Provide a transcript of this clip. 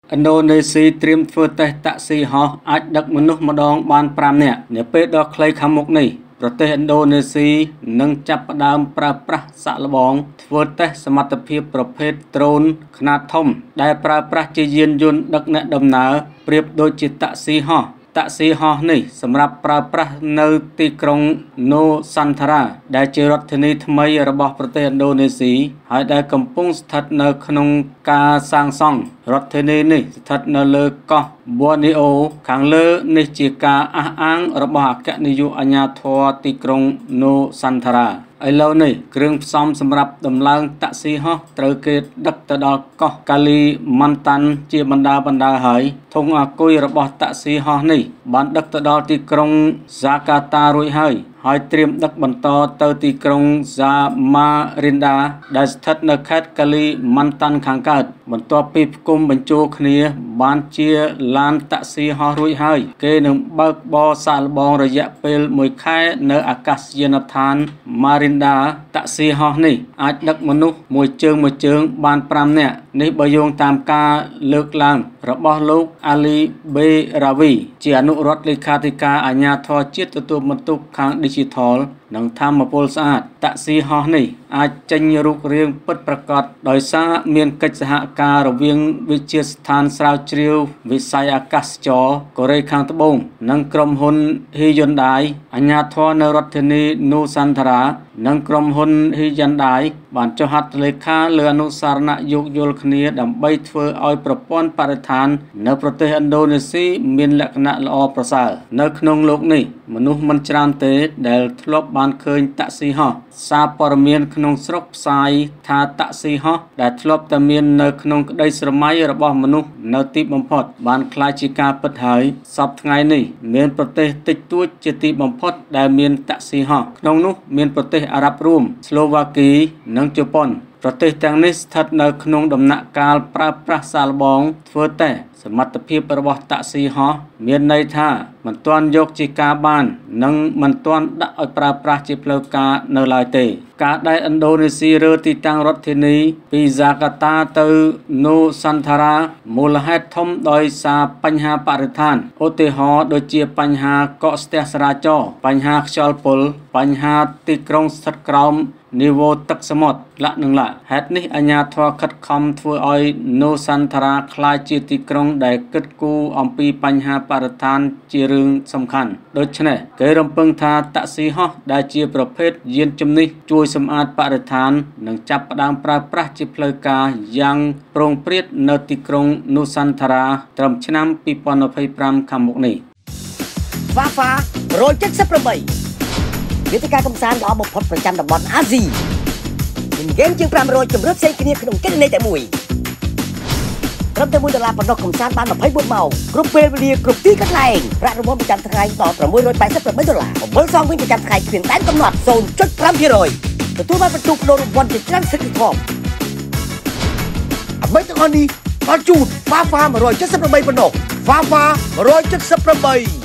ឥណ្ឌូនេស៊ីត្រៀមធ្វើតេស្តតាក់ស៊ីហោះអាចដឹកមនុស្សម្ដងបាន5នាក់នាពេលដ៏ខ្លីខាងមុខនេះប្រទេសឥណ្ឌូនេស៊ីនឹងចាប់ផ្ដើមប្រើប្រាស់សាកល្បងធ្វើតេស្តសមត្ថភាពប្រភេទដ្រូនខ្នាតធំដែលប្រើប្រាស់ជាយានយន្តដឹកអ្នកដំណើរប្រៀបដូចជាតាក់ស៊ីហោះតាក់ស៊ីហោះនេះសម្រាប់ប្រើប្រាស់នៅទីក្រុងណូសាន់ថារ៉ាដែលជារដ្ឋធានីថ្មីរបស់ប្រទេសឥណ្ឌូនេស៊ីហើយដែលកំពុងស្ថិតនៅក្នុងការសាងសង់រដ្ឋធានីនេះស្ថិតនៅលើកោះប៊័រនីអូខាងលើនេះជាការអះអាងរបស់អគ្គនាយកអាជ្ញាធរទីក្រុងណូសាន់ថារ៉ាឥឡូវនេះគ្រឿងផ្សំសម្រាប់ដំឡើងតាក់ស៊ីហោះត្រូវគេដឹកទៅដល់កោះកាលីម៉ាន់តាន់ជាបណ្ដាហើយធុងអាគុយរបស់តាក់ស៊ីហោះនេះបានដឹកទៅដល់ទីក្រុងហ្សាកាតារួចហើយត្រៀមដឹកបន្តទៅទីក្រុងហ្សាម៉ារិនដាដែលស្ថិតនៅខេត្តកាលីម៉ាន់តាន់ខាងកើតបន្ទាប់ពីផ្គុំបញ្ចូលគ្នាបានជាឡានតាក់ស៊ីហោះរួចហើយគេនឹងបើកបរសាកល្បងរយៈពេល1ខែនៅអាកាសយានដ្ឋានម៉ារិនដាតាក់ស៊ីហោះនេះអាចដឹកមនុស្សមួយជើងបាន5នាក់នេះបើយោងតាមការលើកឡើងរបស់លោកអាលីបេរ៉ាវីជាអនុរដ្ឋលេខាធិការអាជ្ញាធរជាតិទទួលបន្ទុកខាងDigital និងធម្មពលស្អាតតាក់ស៊ីហោះនេះអាចចេញរូបរាងពិតប្រាកដដោយសារមានកិច្ចសហការរវាងវិទ្យាស្ថានស្រាវជ្រាវវិស័យអាកាសចរកូរ៉េខាងត្បូងនិងក្រុមហ៊ុន Hyundai អាជ្ញាធរនៅរដ្ឋធានីនូសាន់ថារ៉ានិងក្រុមហ៊ុន Hyundai បានចុះហត្ថលេខាលើអនុសារណៈយោគយល់គ្នាដើម្បីធ្វើឲ្យប្រព័ន្ធបរិស្ថាននៅប្រទេសឥណ្ឌូនេស៊ីមានលក្ខណៈល្អប្រសើរនៅក្នុងលោកនេះមនុស្សមិនច្រើនទេដែលធ្លាប់បានឃើញតាក់ស៊ីហោះសារព័ត៌មានក្នុងស្រុកផ្សាយថាតាក់ស៊ីហោះដែលធ្លាប់តែមាននៅក្នុងក្តីស្រមៃរបស់មនុស្សនៅទីបំផុតបានក្លាយជាការពិតហើយសពថ្ងៃនេះមានប្រទេសតិចតួចជាទីបំផុតដែលមានតាក់ស៊ីហោះក្នុងនោះមានប្រទេសអារ៉ាប់រួមស្លូវ៉ាគីនិងជប៉ុនប្រទេសទាំងនេះស្ថិតនៅក្នុងដំណាក់កាលប្រើប្រាស់សាកល្បងធ្វើតេស្តសមត្ថភាពរបស់តាក់ស៊ីហោះមានន័យថាមិនទាន់យកជាការបាននិងមិនទាន់ដាក់ឲ្យប្រើប្រាស់ជាផ្លូវការនៅឡើយទេការដែលឥណ្ឌូនេស៊ីរើទីតាំងរដ្ឋធានីពីហ្សាកាតាទៅណូសាន់ថារ៉ាមូលហេតុធំដោយសារបញ្ហាបរិស្ថានឧទាហរណ៍ដូចជាបញ្ហាកកស្ទះចរាចរណ៍បញ្ហាខ្យល់ពុលបញ្ហាទីក្រុងស្ថិតក្រោមនីវ៉ូទឹកសមុទ្រហេតុនេះអាជ្ញាធរខិតខំធ្វើឲ្យណូសាន់ថារ៉ាក្លាយជាទីក្រុងដែលគិតគូរអំពីបញ្ហាបរិស្ថានជារឿងសំខាន់ដូច្នេះគេរំពឹងថាតាក់ស៊ីហោះដែលជាប្រភេទយានជំនិះជួយសម្អាតបរិស្ថាននឹងចាប់ផ្ដើមប្រើប្រាស់ជាផ្លូវការយ៉ាងប្រងព្រាតនៅទីក្រុងណូសាន់ថារ៉ាត្រឹមឆ្នាំ2025ខាងមុខនេះ Fafa 178វេទិកាកំសាន្តល្អបំផុតប្រចាំតំបន់អាស៊ីមានហ្គេមជាង500ជម្រើសផ្សេងគ្នាក្នុងគណនីតែមួយត្រឹមតែ$1ប៉ុណ្ណោះកំសាន្តបាន24ម៉ោងគ្រប់ពេលវេលាគ្រប់ទីកន្លែងប្រាក់រង្វាន់ប្រចាំថ្ងៃដល់$688អំបិលសងវិញប្រចាំថ្ងៃគ្មានដែនកំណត់ 0.5% ទទួលបានបន្ទុកផ្ដល់រង្វាន់ជាច្រើនសិទ្ធិធំអ្វីទាំងអស់នេះបានជូន Fafa 178ប៉ុណ្ណោះ Fafa 178